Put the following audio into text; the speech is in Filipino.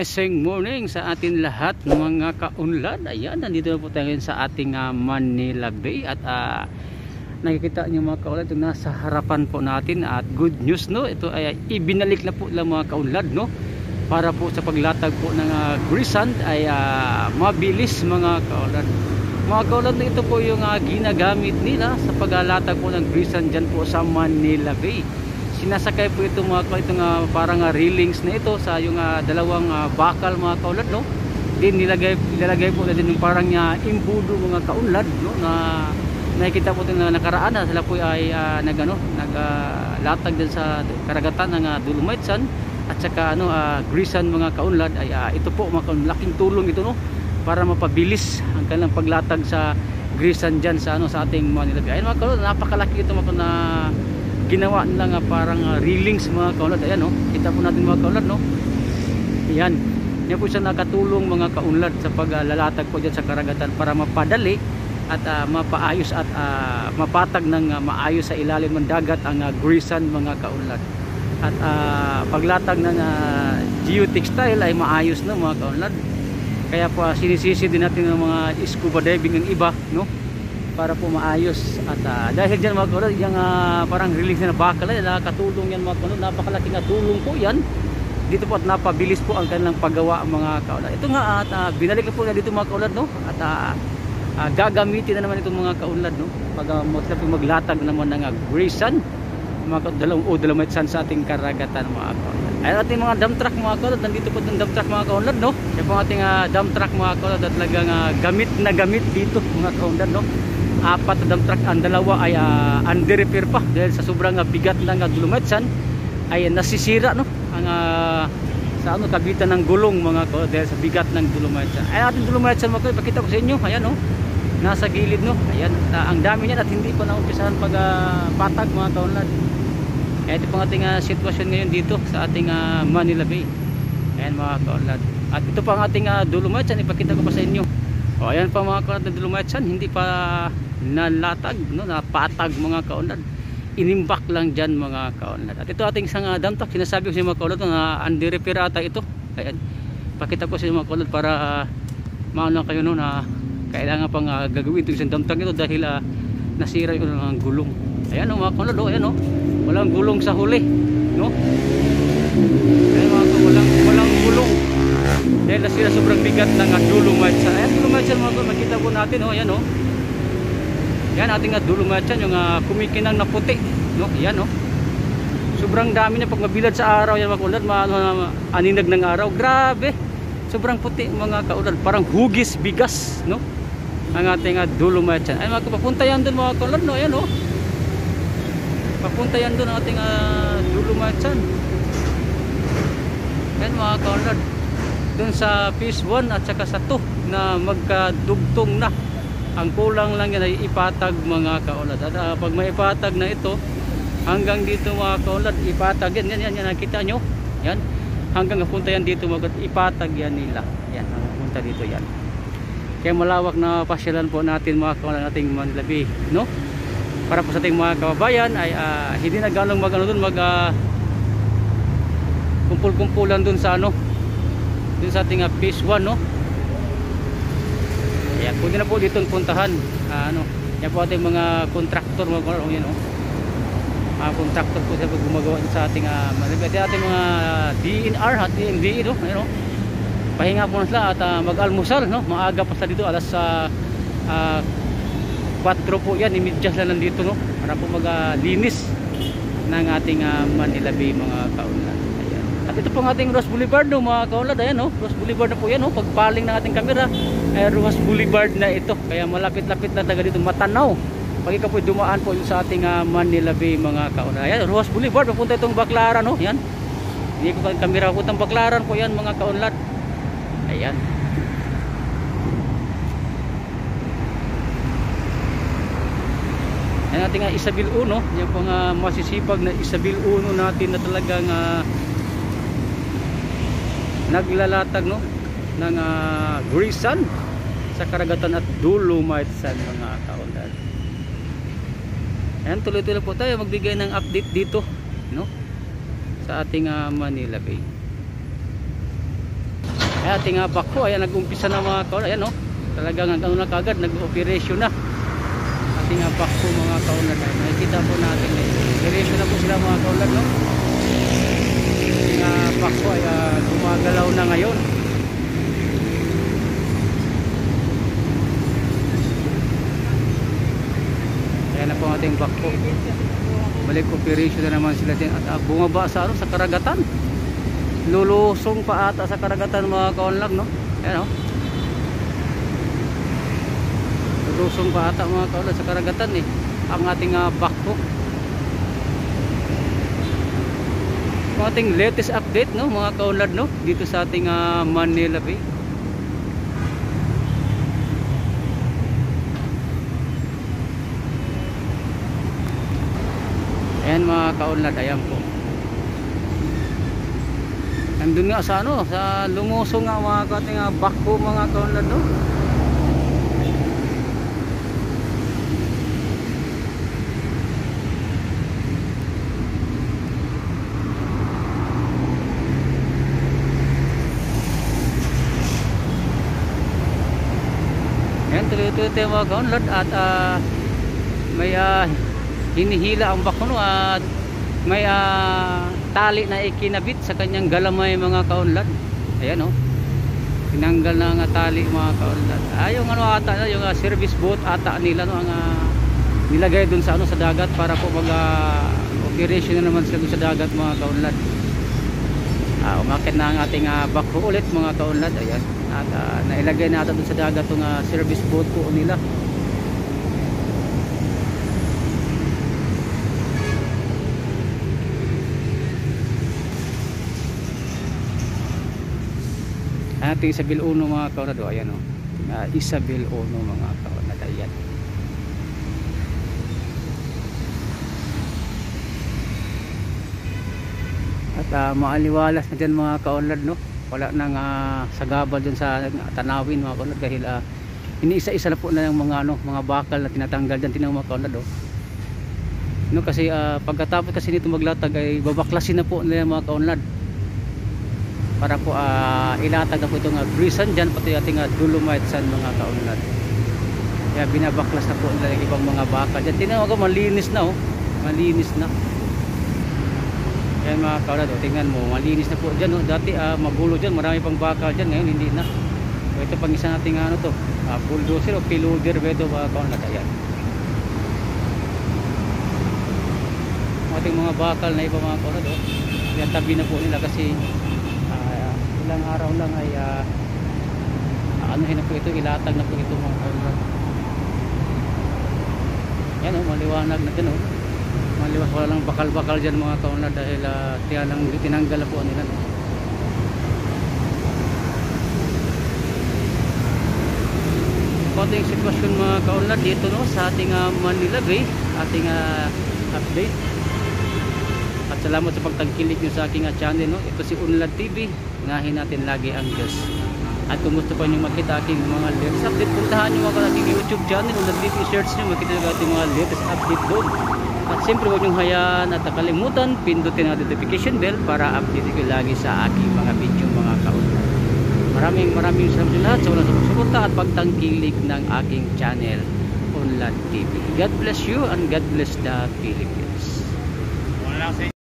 blessing morning sa atin lahat mga kaunlad. Ayan, nandito na po tayo sa ating Manila Bay at nakikita nyo mga kaunlad yung nasa harapan po natin at good news, no? Ito ay ibinalik na po lang mga kaunlad, no? Para po sa paglatag po ng Grisand ay mabilis mga kaunlad. Mga kaunlad, ito po yung ginagamit nila sa paglatag po ng Grisand dyan po sa Manila Bay. Sinasakay po ito mga kaunlad, itong parang railings na ito sa yung dalawang bakal mga kaunlad, no? Din nilalagay po natin yung parang imbudo mga kaunlad, no? Na nakikita po ito na nakaraan na sila po ay naglatag din sa karagatan ng Dolomite Sand at saka Grisand mga kaunlad. Ay ito po mga kaunlad, laking tulong ito, no? Para mapabilis ang kanilang paglatag sa Grisand dyan sa ating Manila Bay. Ayun mga kaunlad, napakalaki ito mga na ginawa nila parang railings mga kaunlad. Ayan, no? Kita po natin mga kaunlad, no? Ayan, yan po siya nakatulong mga kaunlad sa paglalatag po dyan sa karagatan para mapadali at mapaayos at mapatag ng maayos sa ilalim ng dagat ang Grisand mga kaunlad. At paglatag ng geotextile ay maayos na mga kaunlad. Kaya po sinisisi din natin ng mga scuba diving ng iba, no? Para po maayos at dahil dyan mga kaunlad, yung parang release na bakal ay nakatulong yan mga kaunlad. Napakalaking tulong po yan dito po at napabilis po ang kanilang paggawa mga kaunlad. Ito nga at binalik na po na dito mga kaunlad, no? At gagamitin na naman itong mga kaunlad, no? Pag maglatag naman ng Grisand mga Dolomite Sand sa ating karagatan mga kaunlad. Ay ating mga dump truck mga kaunlad, nandito po yung dump truck mga kaunlad, no? Yan po ating dump truck mga kaunlad at talagang gamit na gamit dito mga kaunlad, no? 4 na dump truck, ang dalawa ay under repair pa dahil sa sobrang bigat ng Dolomite Sand ay nasisira, no? Ang sa kabitan ng gulong mga kaunlad dahil sa bigat ng Dolomite Sand. Ay ating Dolomite Sand mga kaunlad, pakita ko sa inyo, ayan, no? Nasa gilid, no? Ayan, ang dami niyan at hindi pa naumpisahan patag mga kaunlad. Ito po ang ating sitwasyon ngayon dito sa ating Manila Bay. Ayan mga kaunlad. At ito pa ang ating Dolomite Sand, ipakita ko pa sa inyo. O ayan pa mga kaunlad ng Dolomite Sand, hindi pa nalatag, no? Napatag mga kaunlad. Inimbak lang dyan mga kaunlad. At ito ating isang dump truck, sinasabi ko sa mga kaunlad na under repair ata ito. Ayan, pakita ko sa mga kaunlad para maano kayo, no, na kailangan pang gagawin ito isang dump truck ito dahil nasira yung gulong. Ayan mga kaunlad, ayan, no? Walang gulong sa huli, no? Ayan mga kaunlad, walang gulong dahil nasira sobrang bigat ng Dolomite Sand. Ayan Dolomite Sand mga kaunlad, makita po natin, ayan, no? Yan ating Dolomite Sand, yung kumikinang na puti, no? Yan, no? Sobrang dami niya pag mabilad sa araw yan mga kaunlad, aninag ng araw. Grabe, sobrang puti mga kaunlad, parang hugis bigas, no? Ang ating Dolomite Sand. Ay mga papunta yan doon mga kaunlad, no? Ayan, no? Papunta yan doon ang ating Dolomite Sand. Yan mga kaunlad, doon sa phase 1 at saka sa 2 na magkadugtong na. Ang kulang lang yan ay ipatag mga kaunlad. At pag may ipatag na ito, hanggang dito mga kaunlad, ipatag yan, nakita nyo? Yan, hanggang napunta yan dito mga kaunlad, ipatag yan nila. Yan, napunta dito yan. Kaya malawak na pasyalan po natin mga kaunlad ating Manila Bay, no? Para po sa ating mga kababayan ay hindi na ganong kumpul-kumpulan dun sa dun sa ating phase 1, no? Ayan, pwede na po dito puntahan. Yan po ating mga contractor mga kaunlad, yan, no? Contractor po sila gumagawa sa ating ating mga DNR at DMDE, no? Ayan, no? Pahinga po na sila at mag-almusal, no? Maaga pa sila dito, alas 4 po yan, imidya sila nandito, no? Para po maglinis ng ating Manila Bay mga kaunlad. Ayan. At ito po ang ating Ross Boulevard, no, mga kaunlad. Ayan, no? Ross Boulevard na po yan, no? Pagpaling ng ating kamera ay Ross Boulevard na ito. Kaya malapit-lapit na taga dito, matanaw pag ikaw po dumaan po sa ating Manila Bay mga kaunlad. Ayan, Ross Boulevard, papunta itong Baclaran, no? Yan, hindi ko ang kamera, papuntang Baclaran po yan mga kaunlad. Ayan. Yan ating Isabel 1, yan pong masisipag na Isabel 1 natin na talagang naglalatag, no, ng Grisand sa karagatan at Dolomite Sand mga kaunlad. Ayan, tuloy-tuloy po tayo magbigay ng update dito, no, sa ating Manila Bay. Ay ating bako, ayan nag-umpisa na mga kaunlad. Ayan, no? Talagang ano na kagad, nag-operation na ating bako mga kaunlad. Nakikita po natin operation na po sila mga kaunlad, no? Ating bako ay gumagalaw na ngayon. Ayan na po ating bako, balik operation na naman sila din. At bumaba sa, sa karagatan, lulusong pa ata sa karagatan mga kaunlad, no? Ayan, no? Lulusong pa ata mga kaunlad sa karagatan ang ating bako. Ang ating latest update, no mga kaunlad, no, dito sa ating Manila Bay. Ayan mga kaunlad, ayan po. Nandun nga sa ano, sa lumusong nga mga ating bako mga kaunlad, no. Ayan, tuloy-tuloy tayo mga kaunlad. At may hinihila ang bako, no, at may tali na ikinabit sa kanyang galamay mga kaunlad. Ayan, no, tinanggal na ang tali mga kaunlad. Yung ano ata, yung service boat ata nila, no, ang nilagay dun sa ano, sa dagat para po mag operation na naman sila dun sa dagat mga kaunlad. Umakit na ang ating bako ulit mga kaunlad. Ayan, at nailagay na ata dun sa dagat yung service boat po nila. Ating Isabel 1 mga kaunlad. Ayan, o, Isabel 1 mga kaunlad. Ayan. At maaliwalas na dyan mga kaunlad, no. Wala nang sagabal dyan sa tanawin mga kaunlad, dahil iniisa-isa na po na yung mga, ano, mga bakal na tinatanggal dyan. Tinang mga kaunlad, no, kasi pagkatapos kasi nito maglatag ay babaklasin na po nila mga kaunlad para po ilatag na po itong brisan dyan, pati ating dolomite sand mga kaunlad. Kaya binabaklas na po nila yung ibang mga bakal dyan. Tingnan mo, malinis na, oh, malinis na. Kaya mga kaunlad, tingnan mo, malinis na po dyan, oh. Dati magulo dyan, marami pang bakal dyan, ngayon hindi na. So, ito pang isa nating ano to, bulldozer o piloder ba ito mga kaunlad. Ayan, ating mga bakal na iba mga kaunlad, oh. Yan, tabi na po nila kasi ilang araw lang ay anuhin na po ito, ilatag na po ito mga kaunlad. Yan, oh, maliwanag na dyan, oh. Maliwas, wala lang bakal-bakal dyan mga kaunlad dahil tinanggal na po nila, no? Konting sitwasyon mga kaunlad dito, no, sa ating Manila Bay, ating update. At salamat sa pagtangkilik nyo sa aking channel, no. Ito si Unlad TV. Unahin natin lagi ang Diyos. At kung gusto pa nyo makita aking mga latest update, puntahan nyo mga aking YouTube channel, Unlad TV, search nyo, makita nyo ating mga latest update doon. At siyempre huwag nyo hayaan at nakalimutan, pindutin ang notification bell para update ko lagi sa aking mga video mga kaunlad. Maraming salamat sa lahat sa walang sumusuporta at pagtangkilik ng aking channel, Unlad TV. God bless you and God bless the Philippines.